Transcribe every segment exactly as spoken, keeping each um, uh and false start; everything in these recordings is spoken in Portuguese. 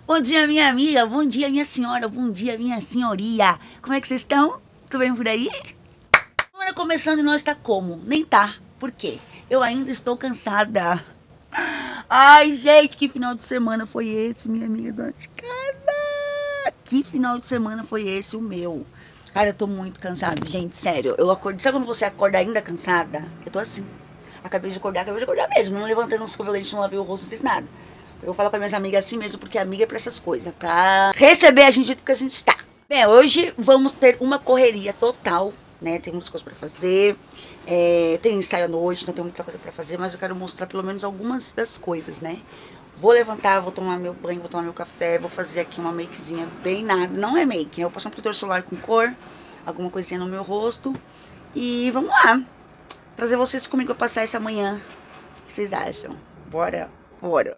Bom dia, minha amiga. Bom dia, minha senhora. Bom dia, minha senhoria. Como é que vocês estão? Tudo bem por aí? Semana começando e não está como? Nem tá. Por quê? Eu ainda estou cansada. Ai, gente, que final de semana foi esse, minha amiga dona de casa? Que final de semana foi esse, o meu? Cara, eu tô muito cansada, gente, sério. Eu acordo. Sabe quando você acorda ainda cansada? Eu tô assim. Acabei de acordar, acabei de acordar mesmo. Não levantando os cotovelos, não lavei o rosto, não fiz nada. Eu falo com as minhas amigas assim mesmo, porque amiga é pra essas coisas, pra receber a gente do que a gente está. Bem, hoje vamos ter uma correria total, né? Tem muitas coisas pra fazer, é, tem ensaio à noite, então tem muita coisa pra fazer, mas eu quero mostrar pelo menos algumas das coisas, né? Vou levantar, vou tomar meu banho, vou tomar meu café, vou fazer aqui uma makezinha bem nada. Não é make, né? Eu vou passar um protetor solar com cor, alguma coisinha no meu rosto. E vamos lá, trazer vocês comigo pra passar essa manhã. O que vocês acham? Bora, bora.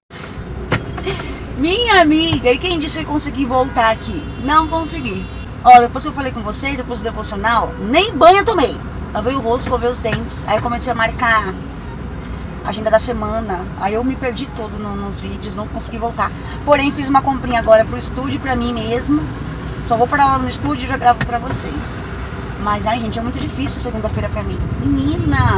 Minha amiga, e quem disse que eu consegui voltar aqui? Não consegui. Ó, depois que eu falei com vocês, depois do devocional, nem banho eu tomei. Lavei o rosto, escovei os dentes. Aí eu comecei a marcar a agenda da semana. Aí eu me perdi todo no, nos vídeos, não consegui voltar. Porém, fiz uma comprinha agora pro estúdio, pra mim mesmo. Só vou parar lá no estúdio e já gravo pra vocês. Mas, ai, gente, é muito difícil segunda-feira pra mim. Menina!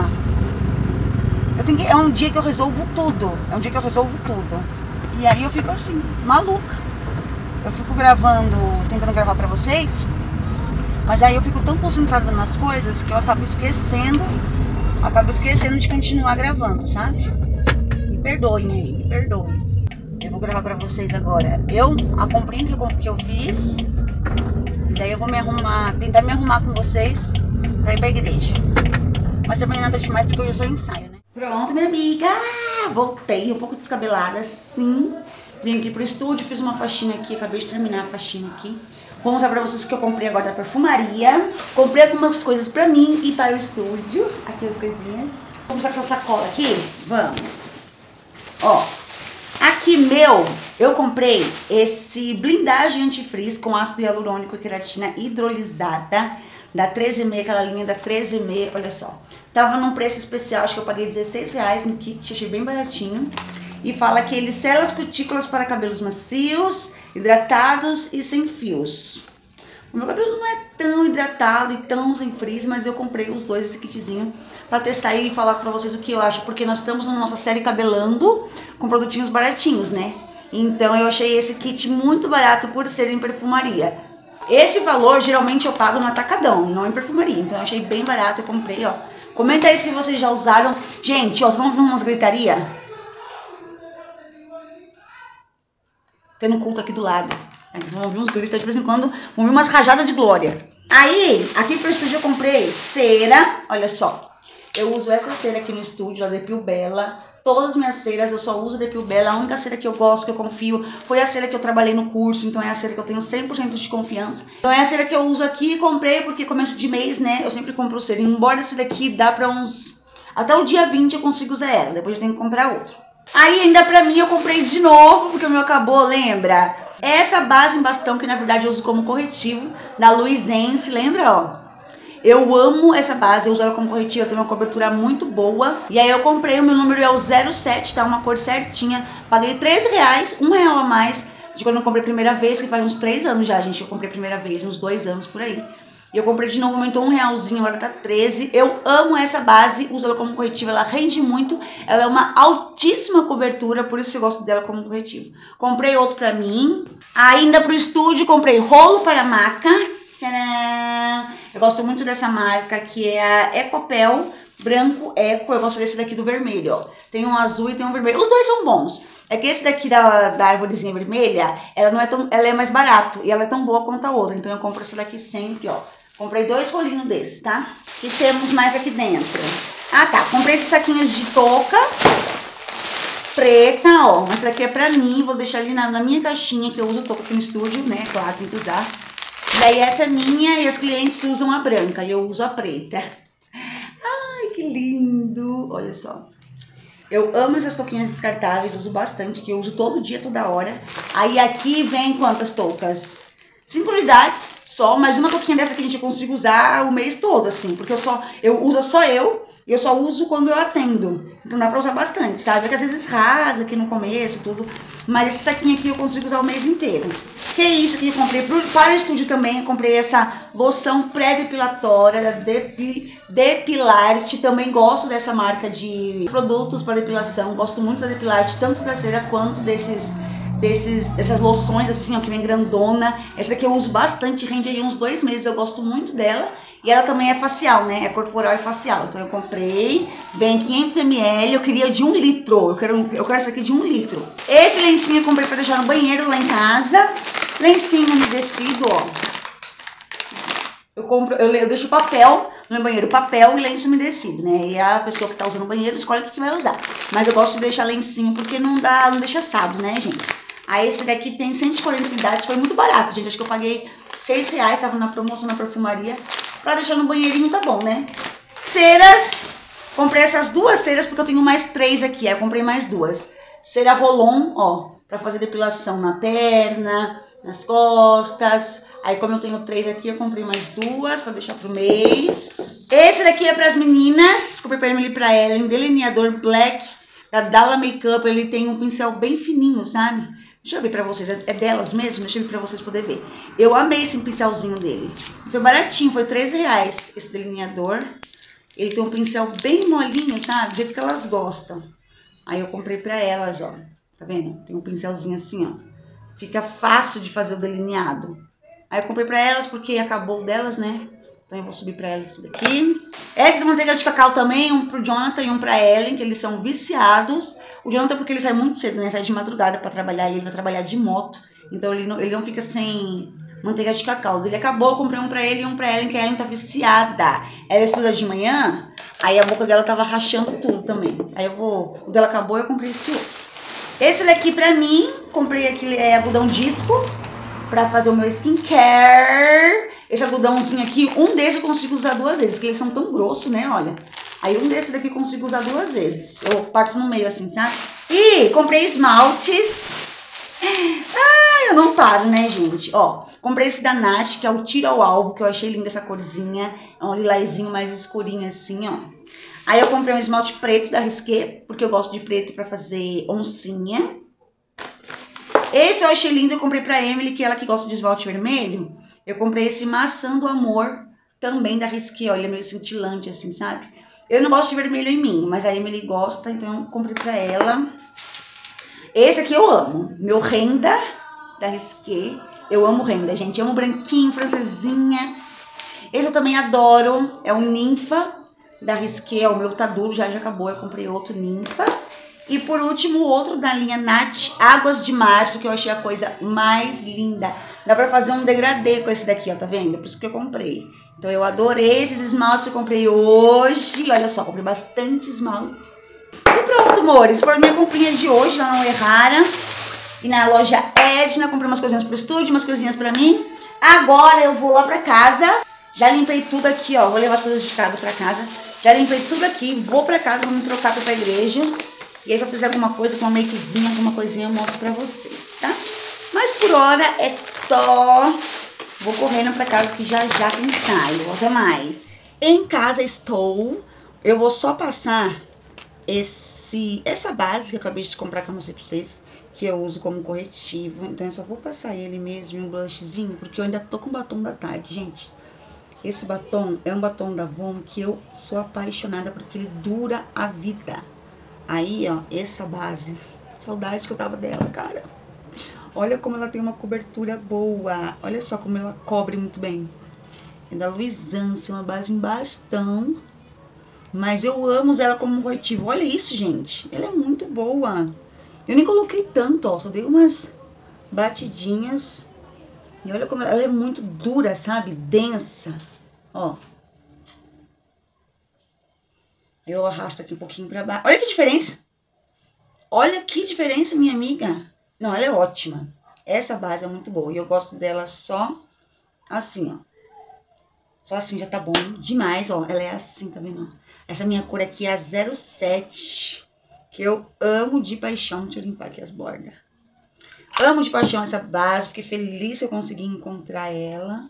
Eu tenho que, é um dia que eu resolvo tudo. É um dia que eu resolvo tudo. E aí eu fico assim, maluca. Eu fico gravando, tentando gravar pra vocês. Mas aí eu fico tão concentrada nas coisas que eu acabo esquecendo. Acabo esquecendo de continuar gravando, sabe? Me perdoem aí, me perdoem. Eu vou gravar pra vocês agora. Eu, a comprinha que eu, que eu fiz. Daí eu vou me arrumar, tentar me arrumar com vocês pra ir pra igreja. Mas também nada demais porque hoje é só ensaio, né? Pronto, minha amiga. Voltei um pouco descabelada, sim. Vim aqui pro estúdio, fiz uma faxina aqui, acabei de terminar a faxina aqui. Vou mostrar pra vocês o que eu comprei agora da perfumaria. Comprei algumas coisas pra mim e para o estúdio. Aqui as coisinhas. Vamos mostrar essa sacola aqui? Vamos. Ó, aqui meu, eu comprei esse blindagem antifrizz com ácido hialurônico e queratina hidrolisada. Da treze e meia, aquela linha da treze e meia, olha só. Tava num preço especial, acho que eu paguei dezesseis reais no kit, achei bem baratinho. E fala que ele sela as cutículas para cabelos macios, hidratados e sem fios. O meu cabelo não é tão hidratado e tão sem frizz, mas eu comprei os dois, esse kitzinho, pra testar e falar pra vocês o que eu acho. Porque nós estamos na nossa série Cabelando com produtinhos baratinhos, né? Então eu achei esse kit muito barato por ser em perfumaria. Esse valor, geralmente, eu pago no atacadão, não em perfumaria. Então, eu achei bem barato, eu comprei, ó. Comenta aí se vocês já usaram. Gente, ó, vocês vão ver umas gritaria? Tendo culto aqui do lado. Vocês vão ouvir uns gritos de vez em quando, vão ouvir umas rajadas de glória. Aí, aqui pro estúdio eu comprei cera, olha só. Eu uso essa cera aqui no estúdio, a Depil Bella. Todas as minhas ceras eu só uso Depil Bella. A única cera que eu gosto, que eu confio, foi a cera que eu trabalhei no curso. Então é a cera que eu tenho cem por cento de confiança. Então é a cera que eu uso aqui e comprei porque começo de mês, né? Eu sempre compro cera. Embora esse daqui dá pra uns... Até o dia vinte eu consigo usar ela. Depois eu tenho que comprar outro. Aí ainda pra mim eu comprei de novo, porque o meu acabou, lembra? Essa base em bastão, que na verdade eu uso como corretivo, da Luizense, lembra, ó? Eu amo essa base, eu uso ela como corretivo, eu tenho uma cobertura muito boa. E aí eu comprei, o meu número é o zero sete, tá? Uma cor certinha. Paguei treze reais, um real a mais de quando eu comprei a primeira vez, que faz uns três anos já, gente. Eu comprei a primeira vez, uns dois anos por aí. E eu comprei de novo, aumentou um realzinho, agora tá treze. Eu amo essa base, uso ela como corretivo, ela rende muito. Ela é uma altíssima cobertura, por isso eu gosto dela como corretivo. Comprei outro pra mim. Ainda pro estúdio, comprei rolo para maca. Tcharam! Eu gosto muito dessa marca, que é a Ecopel Branco Eco. Eu gosto desse daqui do vermelho, ó. Tem um azul e tem um vermelho. Os dois são bons. É que esse daqui da, da árvorezinha vermelha, ela não é tão, ela é mais barato. E ela é tão boa quanto a outra. Então eu compro essa daqui sempre, ó. Comprei dois rolinhos desses, tá? E temos mais aqui dentro. Ah, tá. Comprei esses saquinhos de touca preta, ó. Mas essa daqui é pra mim. Vou deixar ali na, na minha caixinha, que eu uso touca aqui no estúdio, né? Claro, tem que usar. Daí essa é minha e as clientes usam a branca e eu uso a preta. Ai, que lindo! Olha só. Eu amo essas touquinhas descartáveis, uso bastante, que eu uso todo dia, toda hora. Aí aqui vem quantas toucas? Cinco unidades só, mas uma touquinha dessa que a gente consigo usar o mês todo, assim. Porque eu só, eu uso só eu, e eu só uso quando eu atendo. Então dá pra usar bastante, sabe? Porque às vezes rasga aqui no começo, tudo. Mas esse saquinho aqui eu consigo usar o mês inteiro. Que é isso que eu comprei pro, para o estúdio também. Eu comprei essa loção pré-depilatória da Depi, Depilarte. Também gosto dessa marca de produtos para depilação. Gosto muito da Depilarte, tanto da cera quanto desses... Desses, dessas loções assim, ó, que vem grandona. Essa daqui eu uso bastante, rende aí uns dois meses, eu gosto muito dela. E ela também é facial, né, é corporal e facial. Então eu comprei, vem quinhentos mililitros, eu queria de um litro. Eu quero, eu quero essa aqui de um litro. Esse lencinho eu comprei pra deixar no banheiro lá em casa. Lencinho umedecido, ó. Eu compro, eu, eu deixo papel no meu banheiro, papel e lenço umedecido, né? E a pessoa que tá usando o banheiro escolhe o que, que vai usar. Mas eu gosto de deixar lencinho porque não dá, não deixa assado, né, gente? Aí esse daqui tem cento e quarenta unidades, foi muito barato, gente. Acho que eu paguei seis reais, tava na promoção na perfumaria. Pra deixar no banheirinho tá bom, né? Ceras, comprei essas duas ceras porque eu tenho mais três aqui. Aí eu comprei mais duas. Cera Rolon, ó, pra fazer depilação na perna, nas costas. Aí como eu tenho três aqui, eu comprei mais duas pra deixar pro mês. Esse daqui é pras meninas, comprei pra Emily e pra Ellen, delineador black da Dalla Makeup. Ele tem um pincel bem fininho, sabe? Deixa eu ver pra vocês, é delas mesmo? Deixa eu ver pra vocês poderem ver. Eu amei esse pincelzinho dele. Foi baratinho, foi treze reais esse delineador. Ele tem um pincel bem molinho, sabe? Do jeito que elas gostam. Aí eu comprei pra elas, ó. Tá vendo? Tem um pincelzinho assim, ó. Fica fácil de fazer o delineado. Aí eu comprei pra elas porque acabou delas, né? Então eu vou subir pra elas esse daqui. Essas manteigas de cacau também, um pro Jonathan e um pra Ellen, que eles são viciados. O Jonathan porque ele sai muito cedo, né? Sai de madrugada pra trabalhar e ele vai trabalhar de moto. Então ele não, ele não fica sem manteiga de cacau. Ele acabou, eu comprei um pra ele e um pra Ellen, que a Ellen tá viciada. Ela estuda de manhã, aí a boca dela tava rachando tudo também. Aí eu vou... O dela acabou, eu comprei esse outro. Esse daqui pra mim, comprei aquele é, algodão disco pra fazer o meu skincare. Esse algodãozinho aqui, um desses eu consigo usar duas vezes, porque eles são tão grossos, né, olha. Aí um desse daqui eu consigo usar duas vezes. Eu parto no meio assim, sabe? E comprei esmaltes. Ah, eu não paro, né, gente? Ó, comprei esse da Nash, que é o Tiro ao Alvo, que eu achei linda essa corzinha. É um lilazinho mais escurinho assim, ó. Aí eu comprei um esmalte preto da Risqué, porque eu gosto de preto pra fazer oncinha. Esse eu achei lindo, eu comprei pra Emily, que é ela que gosta de esmalte vermelho. Eu comprei esse Maçã do Amor, também da Risqué, ó, ele é meio cintilante assim, sabe? Eu não gosto de vermelho em mim, mas a Emily gosta, então eu comprei pra ela. Esse aqui eu amo, meu Renda da Risqué. Eu amo Renda, gente, eu amo branquinho, francesinha. Esse eu também adoro, é o Ninfa da Risqué, o meu tá duro, já, já acabou, eu comprei outro Ninfa. E por último, outro da linha Nath, Águas de Março, que eu achei a coisa mais linda. Dá pra fazer um degradê com esse daqui, ó, tá vendo? Por isso que eu comprei. Então eu adorei esses esmaltes, eu comprei hoje. Olha só, comprei bastante esmaltes. E pronto, amores, foram minhas comprinhas de hoje lá no Errara. E na loja Edna, comprei umas coisinhas pro estúdio, umas coisinhas pra mim. Agora eu vou lá pra casa. Já limpei tudo aqui, ó, vou levar as coisas de casa pra casa. Já limpei tudo aqui, vou pra casa, vou me trocar pra ir pra igreja. E aí se eu fizer alguma coisa, com uma makezinha, alguma coisinha, eu mostro pra vocês, tá? Mas por hora é só... Vou correndo pra casa que já já tem ensaio. Até mais. Em casa estou. Eu vou só passar esse, essa base que eu acabei de comprar, que eu mostrei pra vocês, que eu uso como corretivo. Então eu só vou passar ele mesmo, um blushzinho, porque eu ainda tô com batom da tarde, gente. Esse batom é um batom da Avon que eu sou apaixonada porque ele dura a vida. Aí, ó, essa base, saudade que eu tava dela, cara. Olha como ela tem uma cobertura boa. Olha só como ela cobre muito bem. É da Luisance, uma base em bastão. Mas eu amo ela como corretivo. Olha isso, gente. Ela é muito boa. Eu nem coloquei tanto, ó. Só dei umas batidinhas. E olha como ela é muito dura, sabe? Densa. Ó. Eu arrasto aqui um pouquinho pra baixo. Olha que diferença. Olha que diferença, minha amiga. Não, ela é ótima. Essa base é muito boa. E eu gosto dela só assim, ó. Só assim já tá bom demais, ó. Ela é assim, tá vendo? Essa minha cor aqui é a zero sete. Que eu amo de paixão. Deixa eu limpar aqui as bordas. Amo de paixão essa base, fiquei feliz que eu consegui encontrar ela.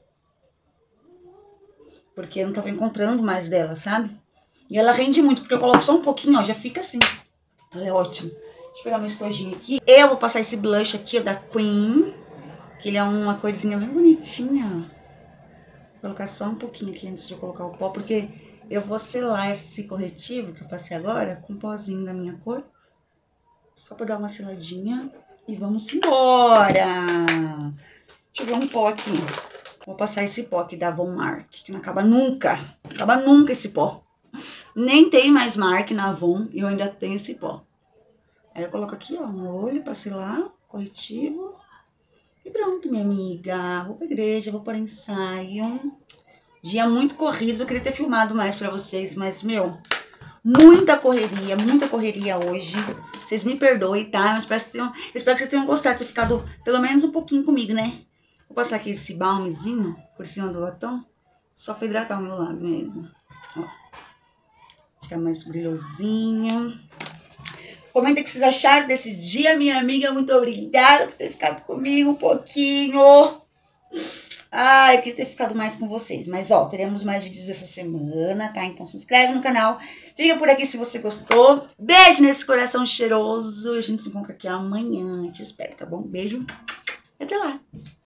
Porque eu não tava encontrando mais dela, sabe? E ela rende muito, porque eu coloco só um pouquinho, ó, já fica assim. Ela é ótima. Deixa eu pegar meu estojinho aqui. Eu vou passar esse blush aqui, ó, da Queen. Que ele é uma corzinha bem bonitinha, ó. Vou colocar só um pouquinho aqui antes de eu colocar o pó, porque eu vou selar esse corretivo que eu passei agora com um pozinho da minha cor. Só pra dar uma seladinha. E vamos embora! Deixa eu ver um pó aqui. Vou passar esse pó aqui da Von Mark, que não acaba nunca. Não acaba nunca esse pó. Nem tem mais Mark na Von e eu ainda tenho esse pó. Aí eu coloco aqui, ó, no olho pra selar, corretivo. E pronto, minha amiga. Vou pra igreja, vou para ensaio. Dia muito corrido, eu queria ter filmado mais pra vocês, mas, meu, muita correria, muita correria hoje. Vocês me perdoem, tá? Eu espero que, tenham, eu espero que vocês tenham gostado de ter ficado pelo menos um pouquinho comigo, né? Vou passar aqui esse balmezinho por cima do batom. Só pra hidratar o meu lábio mesmo. Ó. Ficar mais brilhosinho. Comenta o que vocês acharam desse dia, minha amiga. Muito obrigada por ter ficado comigo um pouquinho. Ai, eu queria ter ficado mais com vocês. Mas, ó, teremos mais vídeos essa semana, tá? Então se inscreve no canal. Fica por aqui se você gostou. Beijo nesse coração cheiroso. A gente se encontra aqui amanhã. Te espero, tá bom? Beijo e até lá.